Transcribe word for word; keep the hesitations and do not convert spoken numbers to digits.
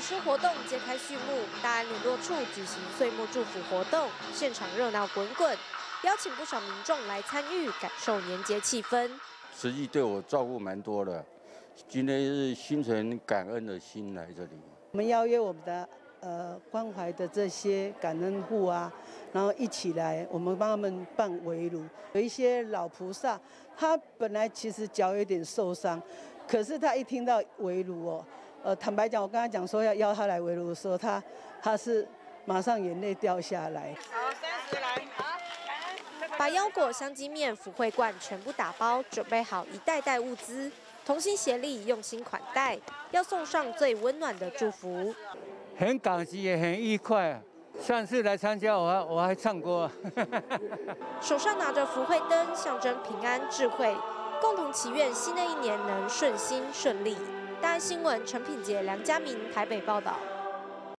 十活动揭开序幕，大安联络处举行岁末祝福活动，现场热闹滚滚，邀请不少民众来参与，感受年节气氛。 实际对我照顾蛮多的，今天是心存感恩的心来这里。 我们邀约我们的呃关怀的这些感恩户啊，然后一起来，我们帮他们办围炉。有一些老菩萨，他本来其实脚有点受伤，可是他一听到围炉哦。 呃，坦白讲，我跟他讲说要邀他来围炉的时候，他他是马上眼泪掉下来。 好，三十来，好， 把腰果、香鸡面、福慧罐全部打包，准备好一袋袋物资，同心协力，用心款待，要送上最温暖的祝福。 很感激，也很愉快啊！上次来参加我，我还我还唱歌。 手上拿着福慧灯，象征平安智慧，共同祈愿新的一年能顺心顺利。大安新闻陈品杰、梁家明台北报道。